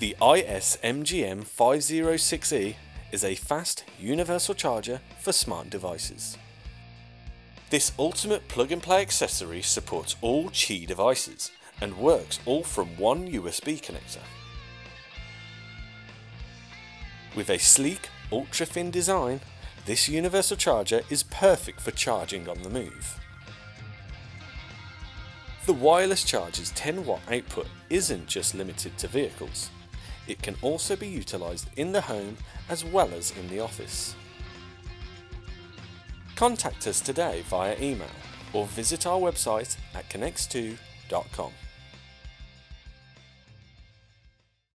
The iSMGM 506E is a fast universal charger for smart devices. This ultimate plug-and-play accessory supports all Qi devices and works all from one USB connector. With a sleek, ultra-thin design, this universal charger is perfect for charging on the move. The wireless charger's 10-watt output isn't just limited to vehicles. It can also be utilised in the home as well as in the office. Contact us today via email or visit our website at connex2.com.